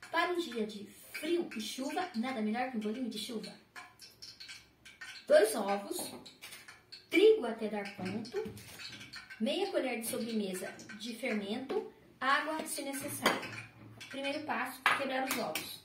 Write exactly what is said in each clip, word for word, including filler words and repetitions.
Para um dia de frio e chuva, nada melhor que um bolinho de chuva. Dois ovos, trigo até dar ponto, meia colher de sobremesa de fermento, água se necessário. Primeiro passo, quebrar os ovos.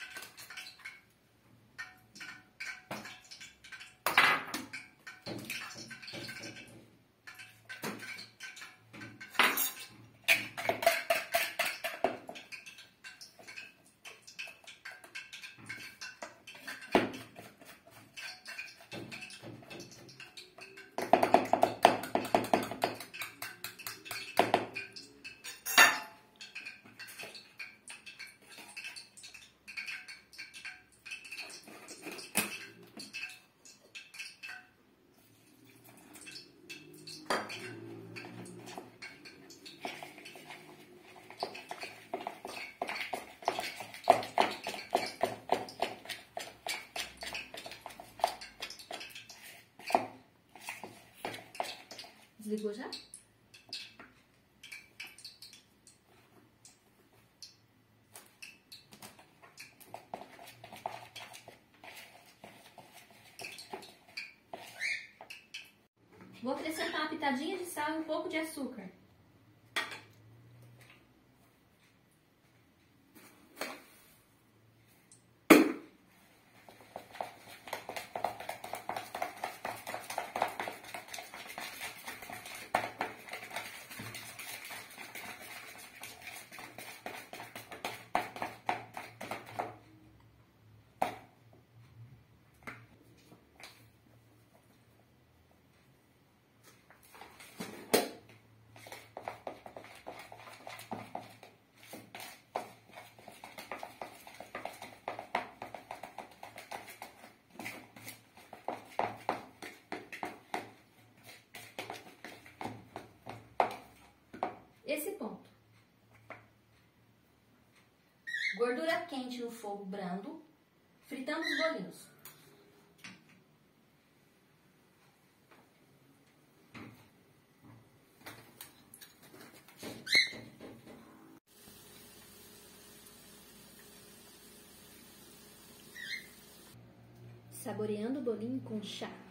Desligou já? Vou acrescentar uma pitadinha de sal e um pouco de açúcar. Esse ponto. Gordura quente no fogo brando, fritando os bolinhos. Saboreando o bolinho com chá.